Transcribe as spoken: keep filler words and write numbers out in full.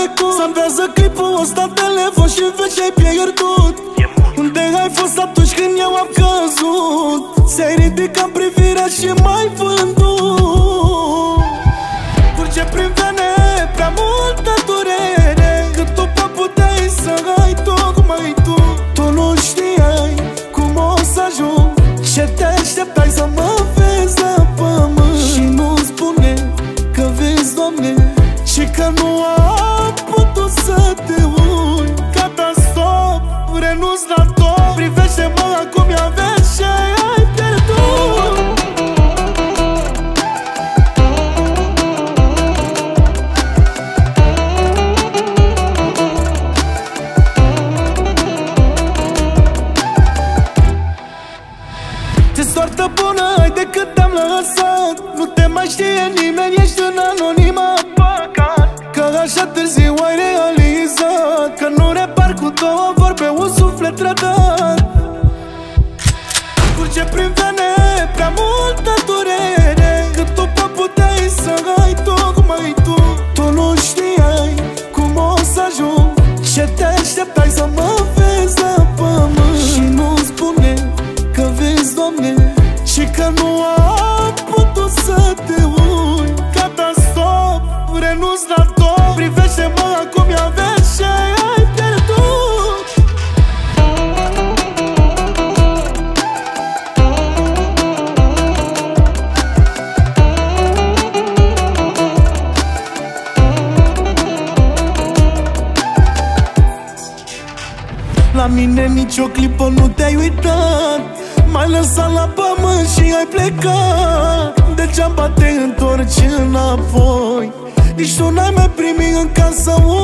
trecut. Salvează clipul ăsta telefon și vezi ce-ai pierdut. Unde ai fost atunci când eu am căzut? Ți-ai ridicat privirea și m-ai vândut. Curge prin vene prea multă durere, cât tu pe puteai să ai tot cum ai tu. Tu nu știai cum o să ajung, ce te așteptai să mă vezi la pământ. Și nu-mi spune că vezi, Doamne, și că nu am putut să te uit. Gata, stop, renunț la tot. Privește-mă acum, ia vezi ce ai pierdut. Ce soartă bună ai de cât te-am lăsat. Nu te mai știe nimeni, ești în anonimat. Că așa târziu ai realizat că nu repar cu două vorbe un suflet trădat. Curge prin vene prea multă durere, cât tu pe puteai să ai tot cum ai tu. Tu nu știai cum o să ajung, ce te așteptai să mă vezi la pământ. Și nu-mi spune că vezi, Doamne, și că nu am putut să te uit. Gata, stop, renunț la tot. Privește-mă acum, ia vezi ce ai pierdut. La mine nici o clipă nu te-ai uitat. M-ai lăsat la pământ și ai plecat. Degeaba te întorci înapoi, nici tu n-ai mai primit în casă